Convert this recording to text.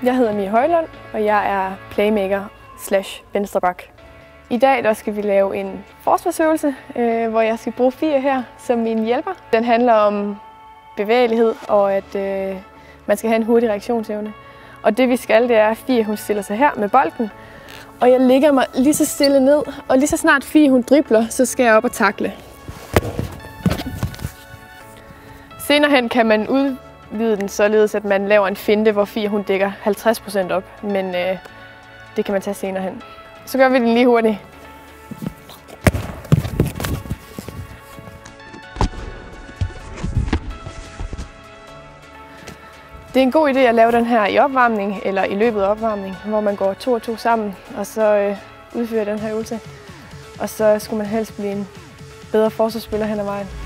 Jeg hedder Mia Højlund, og jeg er playmaker / venstreback. I dag der skal vi lave en forsvarsøvelse, hvor jeg skal bruge Fie her som min hjælper. Den handler om bevægelighed og at man skal have en hurtig reaktionsevne. Og det vi skal, det er, at Fie hun stiller sig her med bolden, og jeg lægger mig lige så stille ned, og lige så snart Fie hun dribler, så skal jeg op og tackle. Senere hen kan man udvide den således, at man laver en finte, hvor Fie hun dækker 50% op, men det kan man tage senere hen. Så gør vi den lige hurtigt. Det er en god idé at lave den her i opvarmning eller i løbet af opvarmning, hvor man går 2 og 2 sammen og så udfører den her øvelse. Og så skulle man helst blive en bedre forsvarsspiller hen ad vejen.